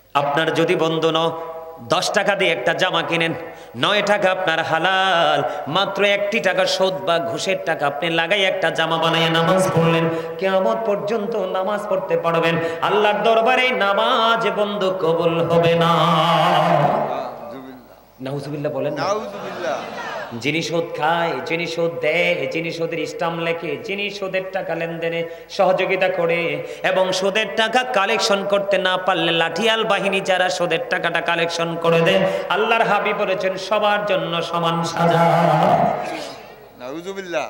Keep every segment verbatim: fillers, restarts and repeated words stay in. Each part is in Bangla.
আপনার যদি বন্ধু ন দশ টাকা দিয়ে একটা জামা কিনেন, নয় টাকা আপনার হালাল, মাত্র একটি টাকা সুদ বা ঘুষের টাকা আপনি লাগাই একটা জামা বানাইয়া নামাজ পড়লেন, কিয়ামত পর্যন্ত নামাজ পড়তে পারবেন, আল্লাহর দরবারে নামাজ বন্ধু কবুল হবে না। নাউজুবিল্লাহ বলেন না। নাউজুবিল্লাহ। যিনি সুদ খায়, যিনি সুদ দেয়, যিনি সুদের স্টাম্প লেখে, যিনি সুদের টাকা লেনদেনে সহযোগিতা করে এবং সুদের টাকা কালেকশন করতে না পারলে লাঠিয়াল বাহিনী যারা সুদের টাকাটা কালেকশন করে দেয়, আল্লাহর হাবিব বলেছেন সবার জন্য সমান সাজা। নাউজুবিল্লাহ।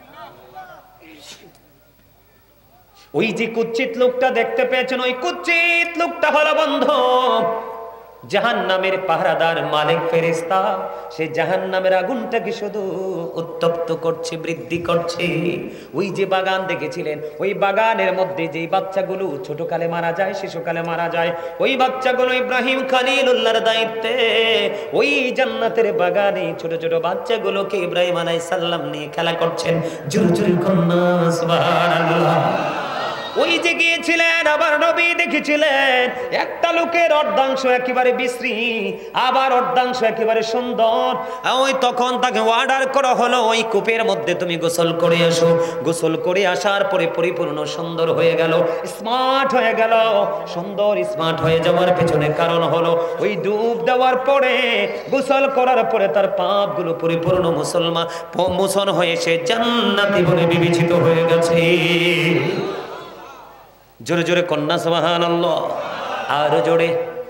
ওই যে কুচ্ছিত লোকটা দেখতে পেয়েছেন, ওই কুচ্ছিত লোকটা হলো বন্ধু জাহান্নামের পাহারাদার মালিক ফেরেশতা। সে জাহান্নামের আগুনটাকে শুধু উত্তপ্ত করছে, বৃদ্ধি করছে। ওই যে বাগান দেখেছিলেন, ওই বাগানের মধ্যে যেই বাচ্চাগুলো ছোটকালে মারা যায়, শিশুকালে মারা যায়, ওই বাচ্চাগুলো ইব্রাহিম খলিলুল্লাহর দায়িত্বে ওই জান্নাতের বাগানে ছোট ছোট বাচ্চাগুলোকে ইব্রাহিম আলাইহিস সালাম নিয়ে খেলা করছেন। জোরে জোরে কন্যা সুবহানাল্লাহ। ওই যে গিয়েছিলেন, আবার নবী দেখেছিলেন একটা লোকের অর্ধাংশ একেবারে বিশ্রী, আবার অর্ধাংশ একেবারে সুন্দর। ওই তখন তাকে অর্ডার করা হলো ওই কূপের মধ্যে তুমি গোসল করে আসো। গোসল করে আসার পরে পরিপূর্ণ সুন্দর হয়ে গেল, স্মার্ট হয়ে গেল। সুন্দর স্মার্ট হয়ে যাওয়ার পেছনে কারণ হলো ওই ডুব দেওয়ার পরে, গোসল করার পরে তার পাপগুলো পরিপূর্ণ মুসলমান মোচন হয়ে সে জান্নাতি বলে বিবেচিত হয়ে গেছে। জোরে জোরে কন্যা সুবহানাল্লাহ। আরো জোরে।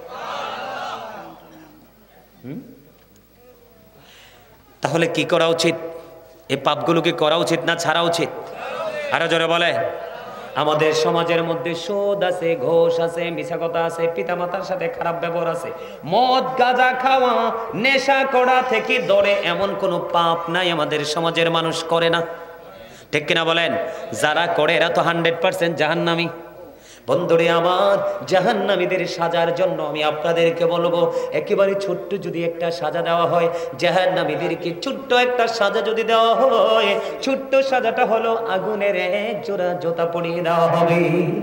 তাহলে কি করা উচিত? এই পাপগুলোকে করা উচিত না ছাড়া উচিত? আরো জোরে বলে। আমাদের সমাজের মধ্যে সুদ আছে, ঘোষ আছে, মিছা কথা আছে, পিতামাতার সাথে খারাপ ব্যবহার আছে, মদ গাঁজা খাওয়া, নেশা করা থেকে ধরে এমন কোনো পাপ নাই আমাদের সমাজের মানুষ করে না। ঠিক কিনা বলেন? যারা করে এরা তো হান্ড্রেড পার্সেন্ট জাহান্নামী। বন্ধুরে আমার, জাহান্নামীদের সাজার জন্য আমি আপনাদেরকে বলবো, একেবারে ছোট্ট যদি একটা সাজা দেওয়া হয়, জাহান্নামীদেরকে ছোট্ট একটা সাজা যদি দেওয়া হয়, ছোট্ট সাজাটা হলো আগুনের এক জোড়া জুতা পরিয়ে দেওয়া হবে।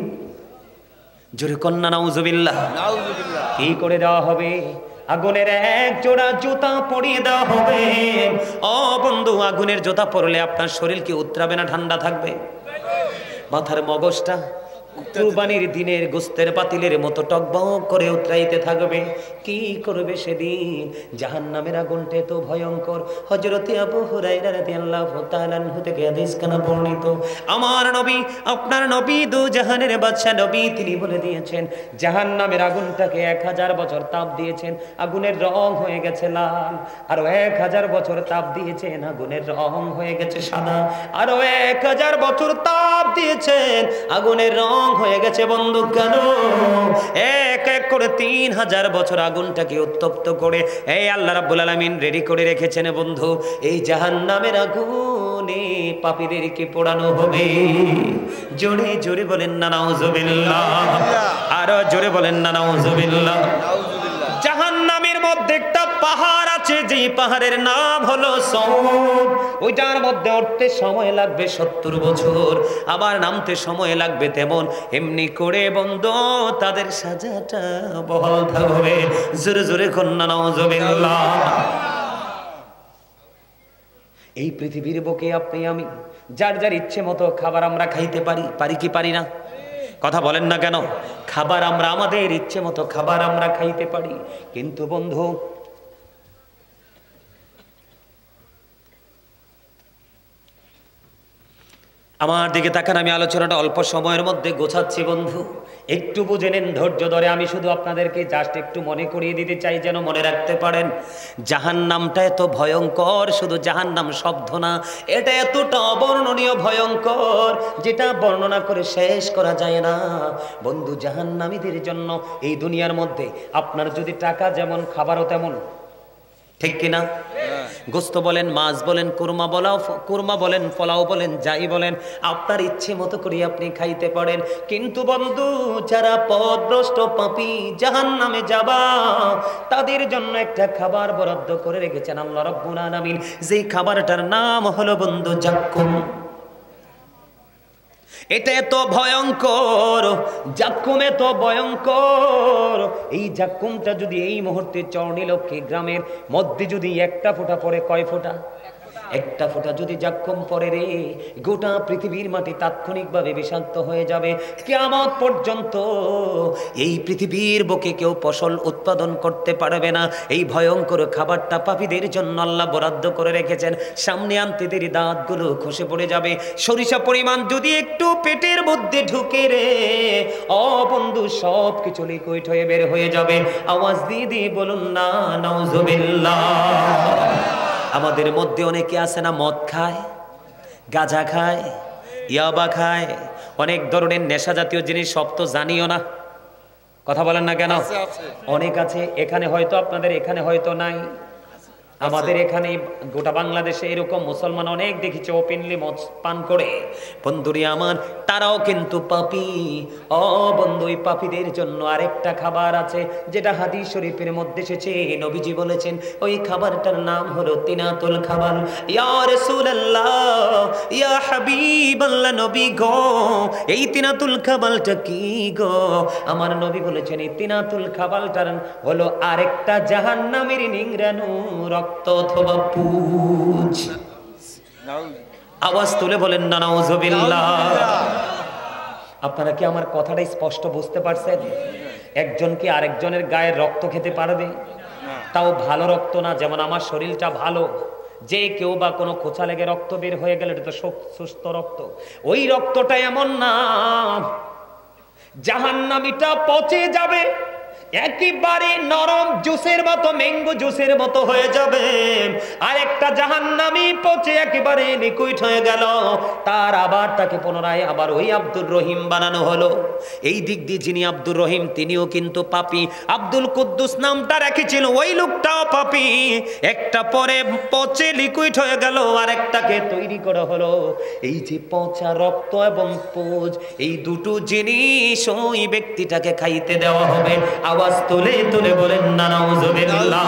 জোরে কন্যা নাউজুবিল্লাহ। নাউজুবিল্লাহ। কি করে দেওয়া হবে? আগুনের এক জোড়া জুতা পরিয়ে দেওয়া হবে। ও বন্ধু, আগুনের জুতা পরলে আপনার শরীর কি উতরাবে না ঠান্ডা থাকবে? মাথার মগজটা কুরবানির দিনের গোস্তের পাতিলের মতো টকবক করে উতরাইতে থাকবে। কি করবে সেদিন? জাহান্নামের আগুনটা তো ভয়ঙ্কর। হযরতে আবু হুরায়রা রাদিয়াল্লাহু তাআলা আনহু থেকে হাদিস কানা বর্ণিত, আমার নবী, আপনার নবী, দু জাহানের বাদশা নবী, তিনি বলে দিয়েছেন জাহান্নামের আগুনটাকে এক হাজার বছর তাপ দিয়েছেন, আগুনের রং হয়ে গেছে লাল। আরো এক হাজার বছর তাপ দিয়েছেন, আগুনের রং হয়ে গেছে সাদা। আরো এক হাজার বছর তাপ দিয়েছেন, আগুনের রং হয়ে গেছে বন্ধু কেন? এক এক করে তিন হাজার বছর আগুনটাকে উত্তপ্ত করে এই আল্লাহ রাব্বুল আলামিন রেডি করে রেখেছেন বন্ধু। এই জাহান্নামের আগুনে পাপীদেরকে পোড়ানো হবে। জোরে জোরে বলেন না নাউজুবিল্লাহ। আরো জোরে বলেন না নাউজুবিল্লাহ। জাহান্নামের মধ্যে একটা পাহাড় আছে, যে পাহাড়ের নাম হলো সৌদ। ওইটার মধ্যে উঠতে সময় লাগবে সত্তর বছর, আবার নামতে সময় লাগবে তেমন। এমনি করে বন্ধু তাদের সাজাটা বহাল থাকবে। জোরে জোরে কন্যা নাউজুবিল্লাহ। এই পৃথিবীর বুকে আপনি আমি যার যার ইচ্ছে মতো খাবার আমরা খাইতে পারি, পারি কি পারি না? কথা বলেন না কেন? খাবার আমরা আমাদের ইচ্ছে মতো খাবার আমরা খাইতে পারি, কিন্তু বন্ধু আমার দিকে তাকান, আমি আলোচনাটা অল্প সময়ের মধ্যে গোছাচ্ছি বন্ধু, একটু বুঝে নেন, ধৈর্য ধরে। আমি শুধু আপনাদেরকে জাস্ট একটু মনে করিয়ে দিতে চাই যেন মনে রাখতে পারেন। জাহান্নামটা এত ভয়ঙ্কর, শুধু জাহান্নাম শব্দ না, এটা এতটা অবর্ণনীয় ভয়ঙ্কর যেটা বর্ণনা করে শেষ করা যায় না বন্ধু। জাহান্নামীদের জন্য এই দুনিয়ার মধ্যে আপনার যদি টাকা যেমন, খাবারও তেমন, ঠিক কিনা? গোস্ত বলেন, মাছ বলেন, কুরমা বলাও কুরমা বলেন, পোলাও বলেন, যাই বলেন, আপনার ইচ্ছে মতো করে আপনি খাইতে পারেন। কিন্তু বন্ধু যারা পথভ্রষ্ট পাপী জাহান্নামে যাবা, তাদের জন্য একটা খাবার বরাদ্দ করে রেখেছেন আল্লাহ রাব্বুল আলামিন। যেই খাবারটার নাম হলো বন্ধু জাক্কুম। এটা এত ভয়ঙ্কর, জাক্কুম এত ভয়ঙ্কর। এই জাক্কুমটা যদি এই মুহূর্তে চরণীলক্ষী গ্রামের মধ্যে যদি একটা ফোঁটা পড়ে, কয় ফোঁটা? একটা ফোঁটা যদি জাক্কুম পড়ে রে, গোটা পৃথিবীর মাটি তাৎক্ষণিকভাবে বিষাক্ত হয়ে যাবে। কিয়ামত পর্যন্ত এই পৃথিবীর বুকে কেউ ফসল উৎপাদন করতে পারবে না। এই ভয়ঙ্কর খাবারটা পাপীদের জন্য আল্লাহ বরাদ্দ করে রেখেছেন। সামনে আনতে দেরি দাঁতগুলো খসে পড়ে যাবে। সরিষা পরিমাণ যদি একটু পেটের মধ্যে ঢুকে রে, ও বন্ধু, সব কিছু লিকুইড হয়ে বের হয়ে যাবে। আওয়াজ দিয়ে দিয়ে বলুন না নাউজুবিল্লাহ। আমাদের মধ্যে অনেকে আছে না, মদ খায়, গাঁজা খায়, ইয়াবা খায়, অনেক ধরনের নেশা জাতীয় জিনিস, সব তো জানিও না। কথা বলেন না কেন? অনেক আছে। এখানে হয়তো আপনাদের এখানে হয়তো নাই, আমাদের এখানে গোটা বাংলাদেশে এরকম মুসলমান অনেক দেখেছে ওপেনলি মদ পান করে। বন্ধুরি আমার, তারাও কিন্তু পাপী। ও বন্ধু, এই পাপীদের জন্য আরেকটা খাবার আছে, যেটা হাদিস শরীফের মধ্যে এসেছে। নবীজি বলেছেন ওই খাবারটার নাম হলো তিনাতুল খাবার। ইয়া রাসূলুল্লাহ, ইয়া হাবিবাল্লাহ, নবী গো, এই তিনাতুল খাবারটা কি গো? আমার নবী বলেছেন এই তিনাতুল খাবারটার হলো আরেকটা জাহান্নামের নিংড়ানো রক্ত অথবা পুঁজ। আওয়াজ তুলে বলেন না নাউজুবিল্লাহ। আপনারা কি আমার কথাটা স্পষ্ট বুঝতে পারছেন? একজন কি আরেকজনের গায়ের রক্ত খেতে পারবে? তাও ভালো রক্ত না। যেমন আমার শরীরটা ভালো, যে কেউ বা কোনো খোঁচা লেগে রক্ত বের হয়ে গেলে এটা তো সুস্থ রক্ত। ওই রক্তটা এমন না, জাহান্নামীটা পচে যাবে, একেবারে নরম জুসের মতো, ম্যাঙ্গো জুসের মতো হয়ে যাবে। আর একটা জাহান্নামী পচে একেবারে লিকুইড হয়ে গেল, তার আবার তাকে পুনরায় আবার ওই আব্দুর রহিম বানানো হলো। এই দিক দিয়ে যিনি আব্দুর রহিম, তিনিও কিন্তু পাপী। আব্দুল কুদ্দুস নামটা রেখেছিল, ওই লোকটাও পাপী। একটা পরে পচে লিকুইড হয়ে গেল, আর একটাকে তৈরি করা হলো। এই যে পচা রক্ত এবং পুঁজ, এই দুটো জিনিস ওই ব্যক্তিটাকে খাইতে দেওয়া হবে। আওয়াজ তুলে তুলে বলেন না নাউজুবিল্লাহ।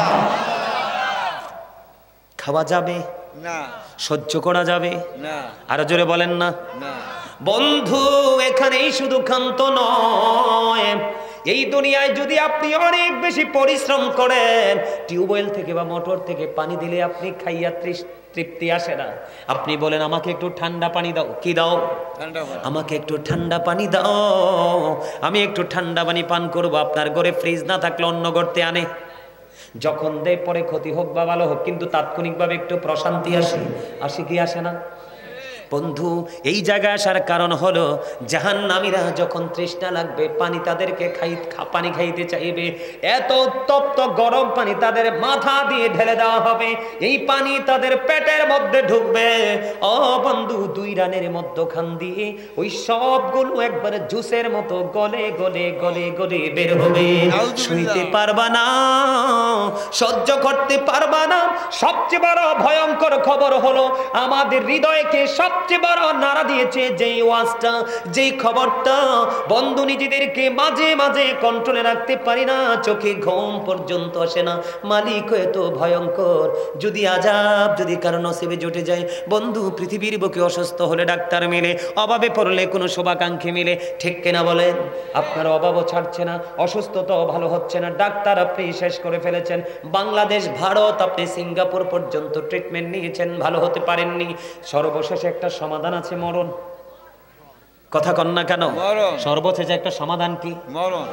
খাওয়া যাবে না, সহ্য করা যাবে না, আরো জোরে বলেন না। বন্ধু, এখানেই শুধু ক্ষান্ত নয়, এই দুনিয়ায় যদি আপনি অনেক বেশি পরিশ্রম করেন, টিউবওয়েল থেকে বা মোটর থেকে পানি দিলে আপনি খাইয়া তৃপ্তি আসে না। আপনি বলেন আমাকে একটু ঠান্ডা পানি দাও, কি দাও? আমাকে একটু ঠান্ডা পানি দাও, আমি একটু ঠান্ডা পানি পান করবো। আপনার ঘরে ফ্রিজ না থাকলে অন্য করতে আনে, যখন দেয় পরে ক্ষতি হোক বা ভালো হোক, কিন্তু তাৎক্ষণিকভাবে একটু প্রশান্তি আসে, আসে কি আসে না? বন্ধু, এই জায়গায় আসার কারণ হলো জাহান্নামীরা যখন তৃষ্ণা লাগবে, পানি তাদেরকে খাই পানি খাইতে চাইবে, এত উত্তপ্ত গরম পানি তাদের মাথা দিয়ে ঢেলে দেওয়া হবে। এই পানি তাদের পেটের মধ্যে ঢুকবে। ও বন্ধু, দুই রানের মধ্যখান দিয়ে ওই সবগুলো একবারে জুসের মতো গলে গলে গলে গলে বের হবে। শুইতে পারবা না, সহ্য করতে পারবা না। সবচেয়ে বড় ভয়ঙ্কর খবর হলো আমাদের হৃদয়কে সব সবচেয়ে বড় নাড়া দিয়েছে যেই ওয়াজটা, যেই খবরটা, বন্ধু নিজেদেরকে মাঝে মাঝে কন্ট্রোলে রাখতে পারি না, চোখে ঘুম পর্যন্ত আসে না। মালিক এত ভয়ঙ্কর। যদি আযাব যদি কারো নসিবে জুটে যায়, বন্ধু, পৃথিবীর বুকে অসুস্থ হলে ডাক্তার মিলে, অভাবে পড়লে কোনো শুভাকাঙ্ক্ষী মিলে, ঠিক কিনা বলেন? আপনার অভাবও ছাড়ছে না, অসুস্থতাও ভালো হচ্ছে না, ডাক্তার আপনি শেষ করে ফেলেছেন। বাংলাদেশ, ভারত, আপনি সিঙ্গাপুর পর্যন্ত ট্রিটমেন্ট নিয়েছেন, ভালো হতে পারেননি। সর্বশেষে একটা সমাধান আছে, মরণ। কথা কন না কেন? সর্বশেষে একটা সমাধান কি? মরণ।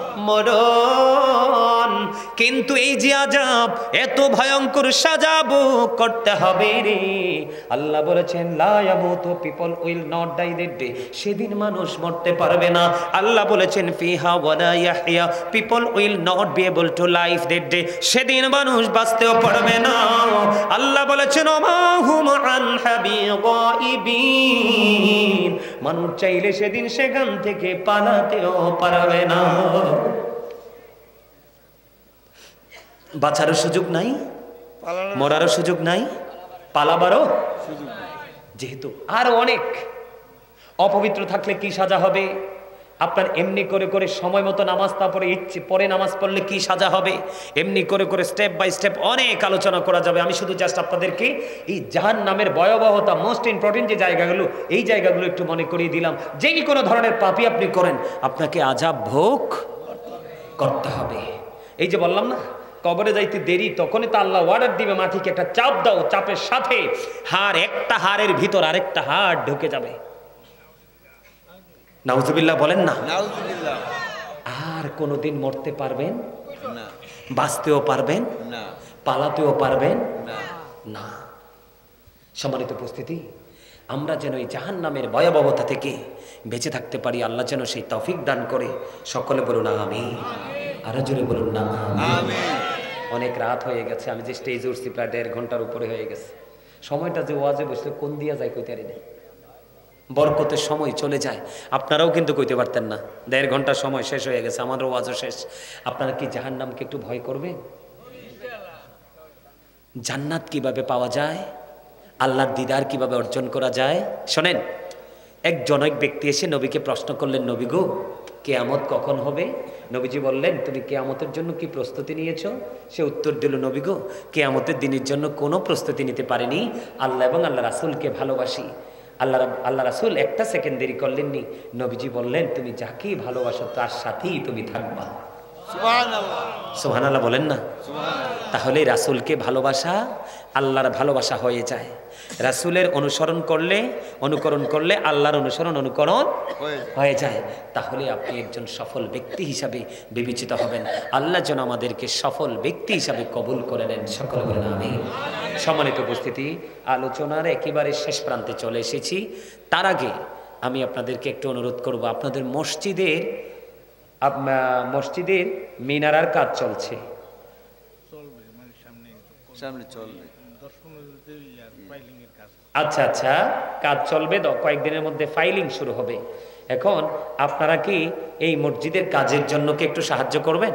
মরণ। কিন্তু এই যে আযাব, এত ভয়ঙ্কর সাজাব করতে হবে রে। আল্লাহ বলেছেন লা ইয়ামুতু, people will not die that day. সেদিন মানুষ মরতে পারবে না। আল্লাহ বলেছেন ফিহা ওয়ালা ইয়াহইয়া, people will not be able to live that day. সেদিন মানুষ বাঁচতেও পারবে না। আল্লাহ বলেছেন ওমা হুম আনহা বিগাইবিন, মানুষ চাইলে সেদিন সেখান থেকে পালাতেও পারবে না। বাঁচারও সুযোগ নাই, মরারও সুযোগ নাই, পালাবারও সুযোগ নাই। যেহেতু আর অনেক অপবিত্র থাকলে কি সাজা হবে? আপনার এমনি করে করে সময় মতো নামাজ না পড়ে ইচ্ছে পরে নামাজ পড়লে কি সাজা হবে, এমনি করে করে স্টেপ বাই স্টেপ অনেক আলোচনা করা যাবে। আমি শুধু জাস্ট আপনাদেরকে এই জাহান্নামের ভয়াবহতা, মোস্ট ইম্পর্টেন্ট যে জায়গাগুলো, এই জায়গাগুলো একটু মনে করিয়ে দিলাম। যেই কোনো ধরনের পাপই আপনি করেন, আপনাকে আযাব ভোগ করতে হবে। এই যে বললাম না, কবরে যাইতে দেরি, তখনই তো আল্লাহ অর্ডার দিবে মাটিকে একটা চাপ দাও, চাপের সাথে হাড়, একটা হাড়ের ভিতর আরেকটা হাড় ঢুকে যাবে। নাউজুবিল্লাহ বলেন না। নাউজুবিল্লাহ। আর কোনোদিন মরতে পারবেন না, বাঁচতেও পারবেন না, পালাতেও পারবেন না। না। সম্মানিত উপস্থিতি, আমরা যেন এই জাহান্নামের ভয়াবহতা থেকে বেঁচে থাকতে পারি, আল্লাহ যেন সেই তৌফিক দান করে। সকলে বলুন আমিন, আরো জোরে বলুন না আমিন। অনেক রাত হয়ে গেছে, আমি যে স্টেজে উঠছি প্রায় দেড় ঘন্টার উপরে হয়ে গেছে। সময়টা যে ওয়াজে বসলে কোন দিয়া যায় কইতে পারি না, বরকতের সময় চলে যায়। আপনারাও কিন্তু কইতে পারতেন না, দেড় ঘন্টার সময় শেষ হয়ে গেছে, আমারও ওয়াজও শেষ। আপনারা কি জাহান্নামকে একটু ভয় করবেন? জান্নাত কিভাবে পাওয়া যায়, আল্লাহর দিদার কিভাবে অর্জন করা যায় শোনেন। এক জনক ব্যক্তি এসে নবীকে প্রশ্ন করলেন, নবী গো, কেয়ামত কখন হবে? নবীজি বললেন, তুমি কেয়ামতের জন্য কি প্রস্তুতি নিয়েছো? সে উত্তর দিল, নবী গো, কেয়ামতের দিনের জন্য কোনো প্রস্তুতি নিতে পারিনি, আল্লাহ এবং আল্লাহ রাসূলকে ভালোবাসি। আল্লাহ আল্লাহ রাসূল একটা সেকেন্ড দেরি করলেননি। নবীজি বললেন, তুমি যাকেই ভালোবাসো তার সাথেই তুমি থাকবা। সুবহানাল্লাহ। সুবহানাল্লাহ বলেন না। সুবহানাল্লাহ। তাহলে রাসূলকে ভালোবাসা আল্লাহর ভালোবাসা হয়ে যায়। রাসূলের অনুসরণ করলে, অনুকরণ করলে আল্লাহর অনুসরণ অনুকরণ হয়ে যায়। তাহলে আপনি একজন সফল ব্যক্তি হিসাবে বিবেচিত হবেন। আল্লাহ যেন আমাদেরকে সফল ব্যক্তি হিসাবে কবুল করে নেন। সকলে বলেন আমিন। সম্মানিত উপস্থিতি, আলোচনার একেবারে শেষ প্রান্তে চলে এসেছি। তার আগে আমি আপনাদেরকে একটু অনুরোধ করব, আপনাদের মসজিদের মসজিদের মিনারার কাজ চলছে, সামনে চলবে। আচ্ছা আচ্ছা, কাজ চলবে, কয়েকদিনের মধ্যে ফাইলিং শুরু হবে। এখন আপনারা কি এই মসজিদের কাজের জন্য কি একটু সাহায্য করবেন?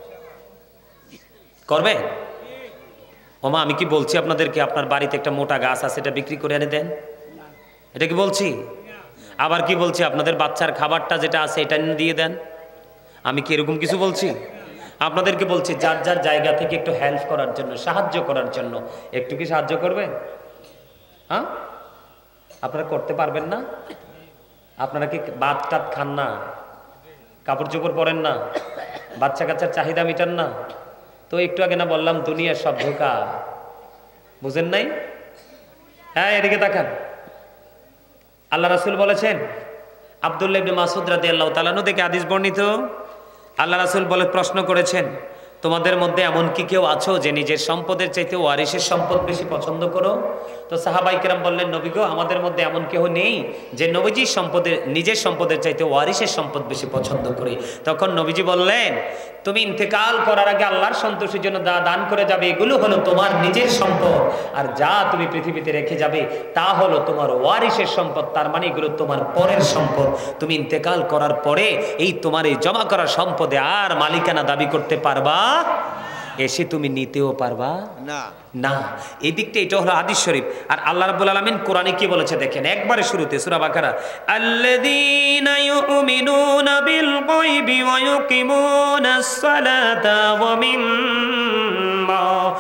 করবেন? ওমা, আমি কি বলছি আপনাদেরকে আপনার বাড়িতে একটা মোটা গাছ আছে, এটা বিক্রি করে এনে দেন? এটা কি বলছি? আবার কি বলছি, আপনাদের বাচ্চার খাবারটা যেটা আছে এটা এনে দিয়ে দেন? আমি কি এরকম কিছু বলছি? আপনাদেরকে বলছি যার যার জায়গা থেকে একটু হেল্প করার জন্য, সাহায্য করার জন্য। একটু কি সাহায্য করবেন? হ্যাঁ, আপনারা করতে পারবেন না? আপনারা কি ভাত টাত খান না, কাপড় চোপড় পরেন না, বাচ্চা কাচ্চার চাহিদা মিটান না? তো একটু আগে না বললাম দুনিয়ার সব ধোঁকা, বুঝেন নাই? হ্যাঁ, এদিকে তাকান। আল্লাহ রাসূল বলেছেন, আব্দুল্লাহ ইবনে মাসউদ রাদিয়াল্লাহু তাআলা আনহু থেকে হাদিস বর্ণিত, আল্লাহ রাসূল বলে প্রশ্ন করেছেন, তোমাদের মধ্যে এমন কি কেউ আছো যে নিজের সম্পদের চাইতে ওয়ারিসের সম্পদ বেশি পছন্দ করো? তো সাহাবায়ে কেরাম বললেন, নবী গো, আমাদের মধ্যে এমন কেউ নেই যে নবীজির সম্পদের, নিজের সম্পদের চাইতে ওয়ারিসের সম্পদ বেশি পছন্দ করে। তখন নবীজি বললেন, তুমি ইন্তেকাল করার আগে আল্লাহর সন্তুষ্টির জন্য যা দান করে যাবে এগুলো হলো তোমার নিজের সম্পদ, আর যা তুমি পৃথিবীতে রেখে যাবে তা হলো তোমার ওয়ারিসের সম্পদ। তার মানে এগুলো তোমার পরের সম্পদ। তুমি ইন্তেকাল করার পরে এই তোমার এই জমা করা সম্পদে আর মালিকানা দাবি করতে পারবা, এসে তুমি নিতেও পারবা না না। এই দিকটা এটা হলো হাদিস শরীফ। আর আল্লাহ রাব্বুল আলামিন কোরআনে কি বলেছে দেখেন, একবারে শুরুতে সূরা বাকারা, আল্লাযীনা ইউমিনুনা বিল গায়বি ওয়া ইউকিমুনাস সালাতা ওয়া মিম্মা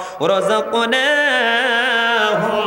রাযাকনাহুম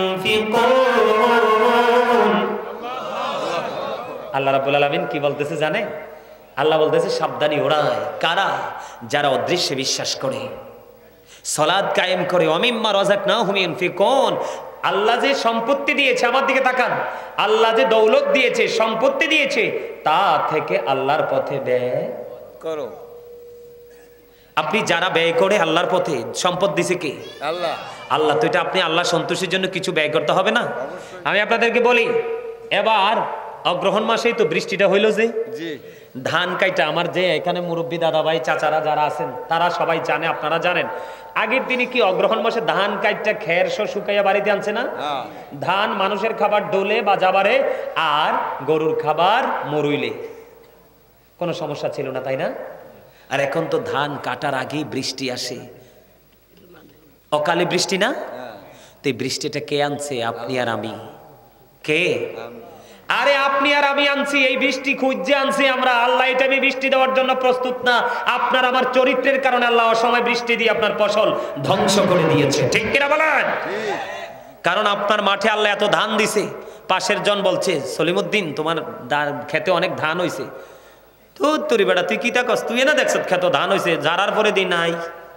ইউনফিকুন। আল্লাহ রাব্বুল আলামিন কি বলতেছে জানে? আল্লাহ বলতেছে সাবধানী ওরাই কারা, যারা অদৃশ্যে বিশ্বাস করে, সালাত কায়েম করে, ওয়ামিম্মা রাযাকনাহুম ইউনফিকুন। আল্লাহ যে সম্পত্তি দিয়েছে, আমার দিকে তাকান, আল্লাহ যে দৌলত দিয়েছে, সম্পত্তি দিয়েছে, তা থেকে আল্লাহর পথে ব্যয় করো। আপনি যারা ব্যয় করে আল্লাহর পথে, সম্পদ দিছে কে? আল্লাহ। আল্লাহ। তো এটা আপনি আল্লাহ সন্তুষ্টির জন্য কিছু ব্যয় করতে হবে না? আমি আপনাদেরকে বলি, এবার অগ্রহণ মাসেই তো বৃষ্টিটা হইল, যে জি ধান কাইটা, আমার যে এখানে মুরব্বী দাদা ভাই চাচারা যারা আছেন তারা সবাই জানে, আপনারা জানেন, আগের দিনে কি অগ্রহণ মাসে ধান কাইটা খের সো শুকাইয়া বাড়িতে আনছে না? ধান মানুষের খাবার ডোলে বা যাবারে, আর গরুর খাবার মরুইলে, কোনো সমস্যা ছিল না, তাই না? আর এখন তো ধান কাটার আগেই বৃষ্টি আসে, অকালে বৃষ্টি না? তো এই বৃষ্টিটা কে আনছে? আপনি আর আমি। কে? আরে আপনি আর আমি আনছি এই বৃষ্টি খুঁজে আনছি আমরা, আল্লাহ এটা আমি বৃষ্টি দেওয়ার জন্য প্রস্তুত না। আপনার আমার চরিত্রের কারণে আল্লাহ অসময় বৃষ্টি দিয়ে আপনার ফসল ধ্বংস করে দিয়েছে, ঠিক কিনা বলেন? কারণ আপনার মাঠে আল্লাহ এত ধান দিছে, পাশের জন বলছে সলিমুদ্দিন তোমার খেতে অনেক ধান হয়েছে। তো তোর বেটা তুই কি তাকস, তুই না দেখছ খেত ধান হয়েছে, যারার পরে দিন নাই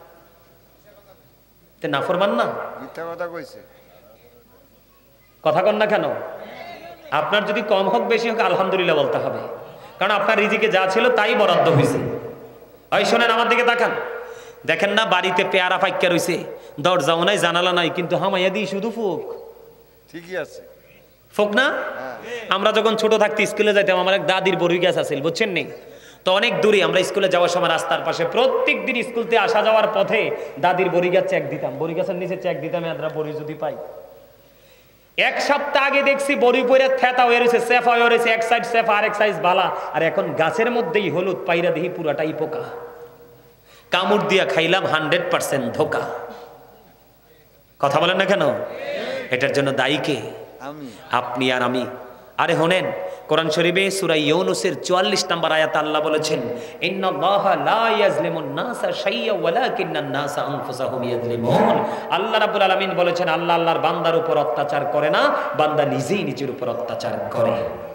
নাফরমান না, মিথ্যা কথা কইছে। কথা কন না কেন? আপনার যদি কম হোক বেশি হোক আলহামদুলিল্লাহ বলতে হবে, কারণ আপনার রিজিকে যা ছিল তাই বরাদ্দ হয়েছে। ওই শোনেন আমার দিকে তাকান, দেখেন না বাড়িতে পেয়ারা পাইকা রয়েছে, দরজাও নাই জানালা নাই, কিন্তু হামাইয়া দিই শুধু ফুক। ঠিকই আছে, ফুক না? আমরা যখন ছোট থাকতে স্কুলে যাইতাম, আমার এক দাদির বড়ই গাছ আছিল, বুঝছেন নি? তো অনেক দূরে আমরা স্কুলে যাওয়ার সময় রাস্তার পাশে প্রত্যেক দিন স্কুলতে আসা যাওয়ার পথে দাদির বড়ি গাছ চেক দিতাম, বড়ি গাছের নিচে চেক দিতাম আমরা বড়ি যদি পাই। এক সপ্তাহ আগে দেখছি বড়ি পইরা থেতা হয়ে রয়েছে, সেফা হয়ে রয়েছে, এক সাইড সেফা আর এক সাইড বালা, আর এখন গাছের মধ্যেই হলুদ, পাইরা দেখি পুরাটাই পোকা। কামড় দিয়া খাইলাম, হান্ড্রেড পার্সেন্ট ধোকা। কথা বলেন না কেন? এটার জন্য দায়ী কে? আমি, আপনি আর আমি। আরে হোনেন, কোরআন শরীফে সূরা ইউনূসের চুয়াল্লিশ নম্বর আয়াত আল্লাহ বলেছেন, ইন্নাল্লাহা লা ইয়াজলিমুন নাসা শাইয়্যা ওয়ালাকিন্নান নাসা আনফুসাহুম ইয়াজলিমুন। আল্লাহ রাব্বুল আলামিন বলেছেন, আল্লাহ আল্লাহর বান্দার উপর অত্যাচার করে না, বান্দা নিজেই নিজের উপর অত্যাচার করে।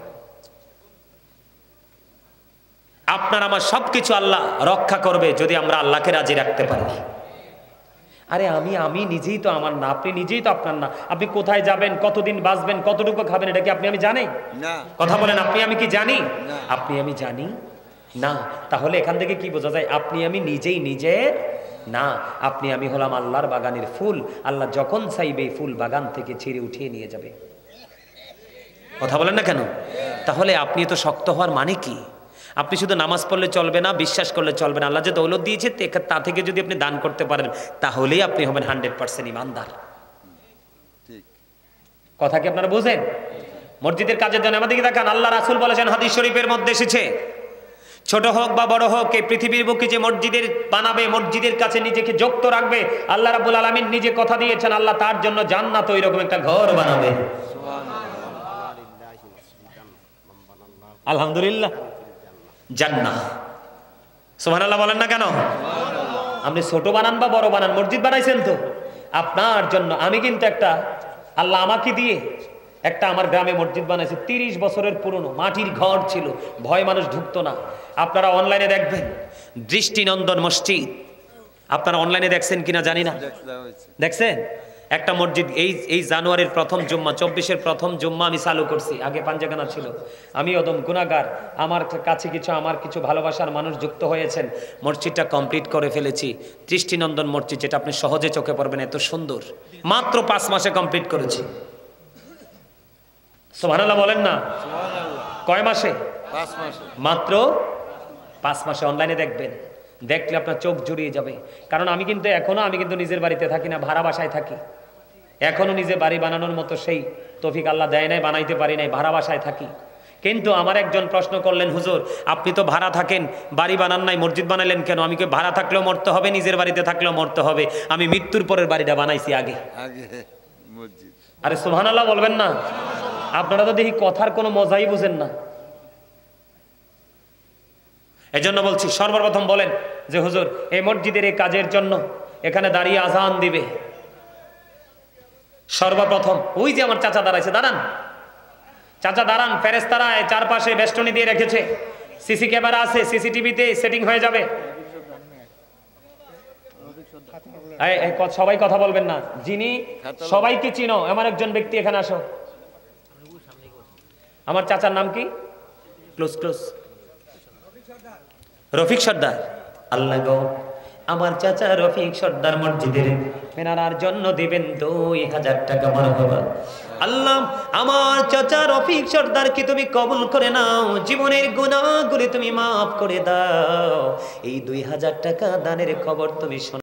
আপনার আমার সবকিছু আল্লাহ রক্ষা করবে যদি আমরা আল্লাহকে রাজি রাখতে পারি। আরে আমি আমি নিজেই তো আমার না, আপনি নিজেই তো আপনার না। আপনি কোথায় যাবেন, কতদিন বাঁচবেন, কতটুকু খাবেন, এটা কি আপনি আমি জানি? না। কথা বলেন, আপনি আমি কি জানি? না। আপনি আমি জানি না। তাহলে এখান থেকে কি বোঝা যায়? আপনি আমি নিজেই নিজের না। আপনি আমি হলাম আল্লাহর বাগানের ফুল, আল্লাহ যখন চাইবে এই ফুল বাগান থেকে ছিঁড়ে উঠিয়ে নিয়ে যাবে। কথা বলেন না কেন? তাহলে আপনি তো শক্ত হওয়ার মানে কি? আপনি শুধু নামাজ পড়লে চলবে না, বিশ্বাস করলে চলবে না, আল্লাহ যে দৌলত দিয়েছে তা থেকে যদি আপনি দান করতে পারেন তাহলেই আপনি হবেন হান্ড্রেড পার্সেন্ট ইমানদার। কথা কি আপনারা বুঝেন? মসজিদের কাজের জন্য আমাদের দিকে তাকান, আল্লাহ রাসূল বলেছেন, হাদিস শরীফের মধ্যে এসেছে, ছোট হোক বা বড় হোক এই পৃথিবীর বুকে যে মসজিদের বানাবে, মসজিদের কাছে নিজেকে যুক্ত রাখবে, আল্লাহ রাব্বুল আলামিন নিজে কথা দিয়েছেন আল্লাহ তার জন্য জান্নাত ওই রকম একটা ঘর বানাবে। আলহামদুলিল্লাহ, জান্নাহ। সুবহানাল্লাহ বলেন না কেন? আপনি ছোট বানান বা বড় বানান, মসজিদ বানাইছেন তো আপনার জন্য। আমি কিন্তু একটা আল্লাহ আমাকে দিয়ে একটা আমার গ্রামে মসজিদ বানাইছে, তিরিশ বছরের পুরনো, মাটির ঘর ছিল, ভয় মানুষ ঢুকতো না। আপনারা অনলাইনে দেখবেন, দৃষ্টিনন্দন মসজিদ। আপনারা অনলাইনে দেখছেন কিনা জানি না, দেখছেন? একটা মসজিদ এই এই জানুয়ারির প্রথম জুম্মা, চব্বিশের প্রথম জুম্মা আমি চালু করছি। আগে পাঞ্জাগানা ছিল। আমি অদম গুনাহগার, আমার কাছে কিছু আমার কিছু ভালোবাসার মানুষ যুক্ত হয়েছেন। মসজিদটা কমপ্লিট করে ফেলেছি। দৃষ্টিনন্দন মসজিদ, যেটা আপনি সহজে চোখে পড়বেন, এত সুন্দর। মাত্র পাঁচ মাসে কমপ্লিট করেছি। সুবহানাল্লাহ বলেন না? কয় মাসে? পাঁচ মাসে। মাত্র পাঁচ মাসে। অনলাইনে দেখবেন, দেখলে আপনার চোখ জুড়িয়ে যাবে। কারণ আমি কিন্তু এখনো আমি কিন্তু নিজের বাড়িতে থাকি না, ভাড়া বাসায় থাকি। এখনো নিজে বাড়ি বানানোর মতো সেই তৌফিক আল্লাহ দেয় নাই, বানাইতে পারি নাই, ভাড়া বাসায় থাকি। কিন্তু আমার একজন প্রশ্ন করলেন, হুজুর আপনি তো ভাড়া থাকেন, বাড়ি বানান নাই, মসজিদ বানাইলেন কেন? আমি কি ভাড়া থাকলেও মরতে হবে, নিজের বাড়িতে থাকলেও মরতে হবে? আমি মৃত্যুর পরের বাড়িটা বানাইছি আগে আগে মসজিদ। আরে সুবহানাল্লাহ বলবেন না? আপনারা তো দেখি কথার কোনো মজাই বুঝেন না। এজন্য বলছি, সর্বপ্রথম বলেন যে হুজুর এই মসজিদের এই কাজের জন্য এখানে দাঁড়িয়ে আজান দিবে। সর্বপ্রথম ওই যে আমার চাচা দাঁড়াইছে, দাঁড়ান চাচা দাঁড়ান। ফেরেশতারা চারপাশে বেষ্টনী দিয়ে রেখেছে, সিসি ক্যামেরা আছে, সিসিটিভিতে সেটিং হয়ে যাবে। সবাই কথা বলবেন না, যিনি সবাইকে চিনো এমন একজন ব্যক্তি এখানে আসো। আমার চাচার নাম কি? Close close Rafiq Sardar. আল্লাহ গো, আমার চাচা রফিক সর্দার মসজিদের মেনারার জন্য দিবেন দুই হাজার টাকা। মারহাবা। আল্লাহ আমার চাচা রফিক সর্দারকে তুমি কবুল করে নাও, জীবনের গুনাহগুলি তুমি মাফ করে দাও। এই দুই হাজার টাকা দানের খবর তুমি